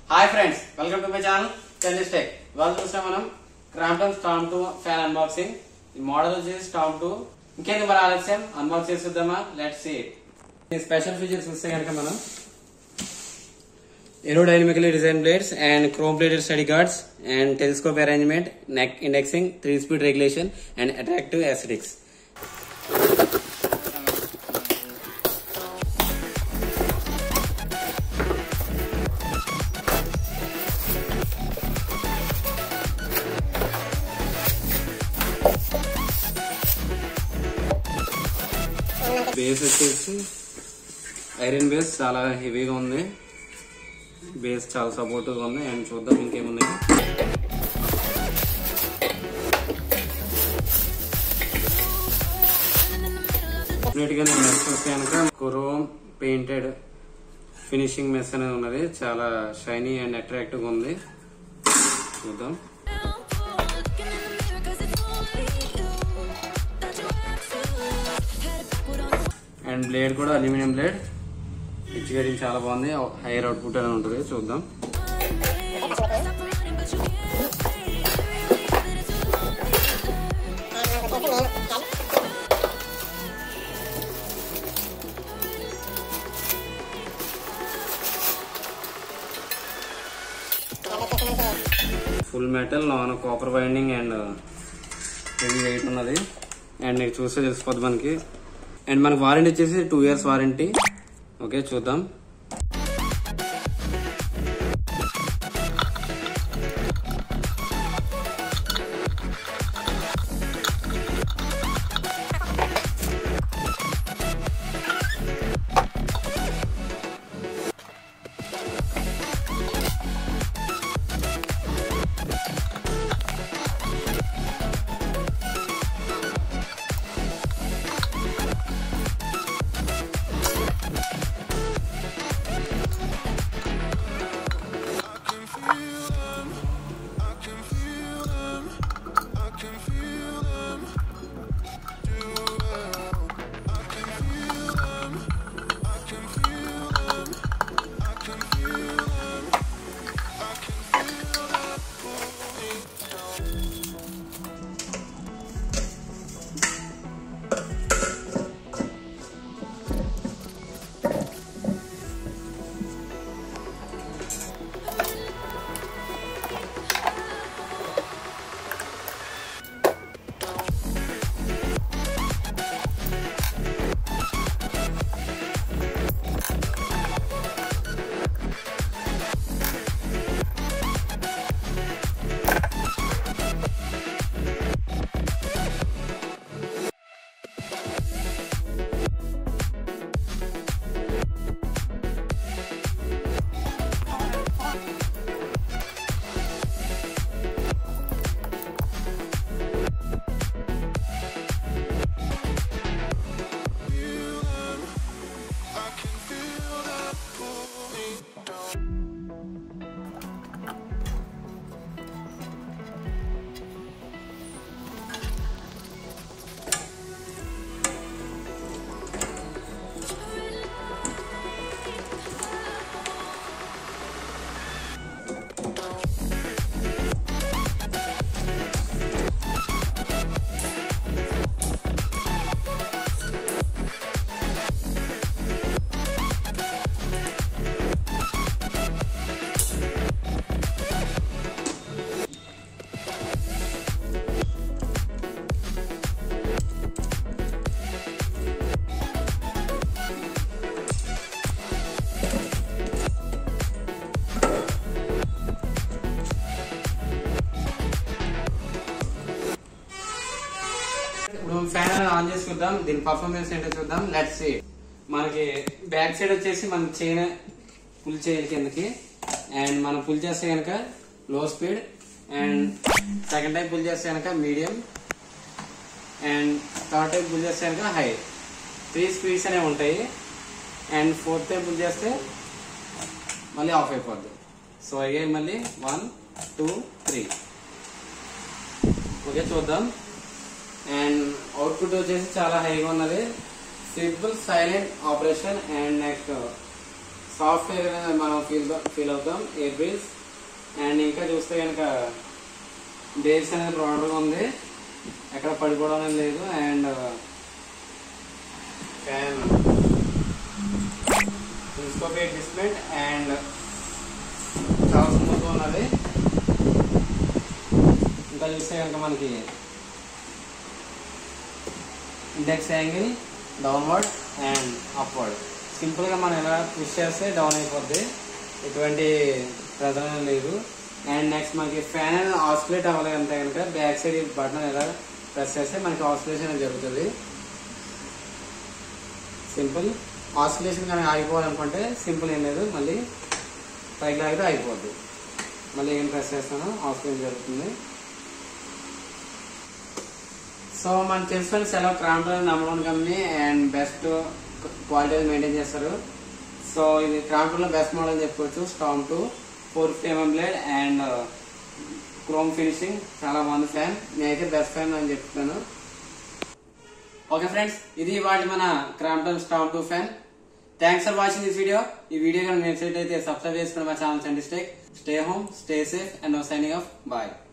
Hi friends, welcome to my channel Chanti Tech. ఇవాళ చూసాం మనం Crompton Storm 2 ఫ్యాన్ అన్బాక్సింగ్. ఈ మోడల్ వచ్చేసి Storm 2. ఇంకేంది మరి ఆలస్యం అన్బాక్స్ చేద్దామా? Let's see it. ఈ స్పెషల్ ఫీచర్స్ చూస్తే కనుక మనం aerodynamically designed blades and chrome plated study guards and telescope arrangement, neck indexing, 3-speed regulation and attractive aesthetics. Base వచ్చేసి ఐరన్ బేస్ చాలా హెవీగా ఉంది. బేస్ చాలా సపోర్టివ్ గా ఉంది. అండ్ చూద్దాం ఇంకేమున్నాయి. డెఫినెట్ గా మెస్ వస్తే కనుక క్రోమ్ పెయింటెడ్ ఫినిషింగ్ మెస్ అనేది ఉన్నది. చాలా షైనీ అండ్ అట్రాక్టివ్ గా ఉంది. చూద్దాం. అండ్ బ్లేడ్ కూడా అల్యూమినియం బ్లేడ్. పిచ్ గేటింగ్ చాలా బాగుంది. హైయర్ అవుట్పుట్ అని ఉంటుంది. చూద్దాం. Full metal non copper winding and heavy weight ఉన్నది. అండ్ నీకు చూస్తే తెలిసిపోద్ది మనకి. అండ్ మనకి వారంటీ వచ్చేసి 2 years వారంటీ. ఓకే చూద్దాం. ఫ్యాన్ అనేది ఆన్ చేసి చూద్దాం. దీని పర్ఫార్మెన్స్ ఏంటో చూద్దాం. Let's see. మనకి బ్యాక్ సైడ్ వచ్చేసి మన చైన్ పుల్ చేయాలి కిందకి. అండ్ మనం పుల్ చేస్తే కనుక low speed. And second time pull చేస్తే కనుక medium. And third time pull చేస్తే కనుక హై. 3 స్పీడ్స్ అనేవి ఉంటాయి. అండ్ ఫోర్త్ టైం పుల్ చేస్తే మళ్ళీ ఆఫ్ అయిపోద్ది. సో అగైన్ మళ్ళీ 1 2 3. ఓకే చూద్దాం. అండ్ అవుట్పుట్ వచ్చేసి చాలా హైగా ఉన్నది. Simple silent operation and next software మనం ఫీల్ అవుతాం ఎయిర్ బ్రీజ్. అండ్ ఇంకా చూస్తే కనుక బేస్ అనేది ప్రాపర్గా ఉంది, ఎక్కడ పడిపోవడం అనేది లేదు. And fan telescopic display and చాలా స్మూత్గా ఉన్నది. ఇంకా చూస్తే కనుక మనకి index angle downward and upward, సింపుల్గా మనం ఎలా పుష్ చేస్తే డౌన్ అయిపోద్ది, ఎటువంటి ప్రధానం లేదు. అండ్ నెక్స్ట్ మనకి ఫ్యాన్ అనేది ఆసిలేట్ అవ్వలేదు అంటే కనుక బ్యాక్ సైడ్ బటన్ ఎలా ప్రెస్ చేస్తే మనకి ఆసిలేషన్ అనేది జరుగుతుంది. సింపుల్. ఆసిలేషన్ కానీ ఆగిపోవాలనుకుంటే సింపుల్ ఏం లేదు, మళ్ళీ పైకి లాగితే ఆగిపోద్ది. మళ్ళీ ఏం ప్రెస్ చేస్తాను ఆసిలేషన్ జరుగుతుంది. సో మనకు తెలుసుకొని సెలవు Crompton number 1 company and best quality maintain చేస్తారు. సో ఇది క్రాంప్టన్ లో బెస్ట్ మోడల్ అని చెప్పుకోవచ్చు. Storm 2 450 mm blade and chrome finishing, చాలా బాగుంది ఫ్యాన్. నేనైతే బెస్ట్ ఫ్యాన్ అని చెప్తున్నాను. ఓకే ఫ్రెండ్స్, ఇది వాటి మన Crompton storm 2 fan. Thanks for watching this video. ఈ వీడియో కనుక నచ్చినట్లయితే సబ్స్క్రైబ్ చేసుకుని మా channel Chanti stay home, stay safe and signing off. Bye.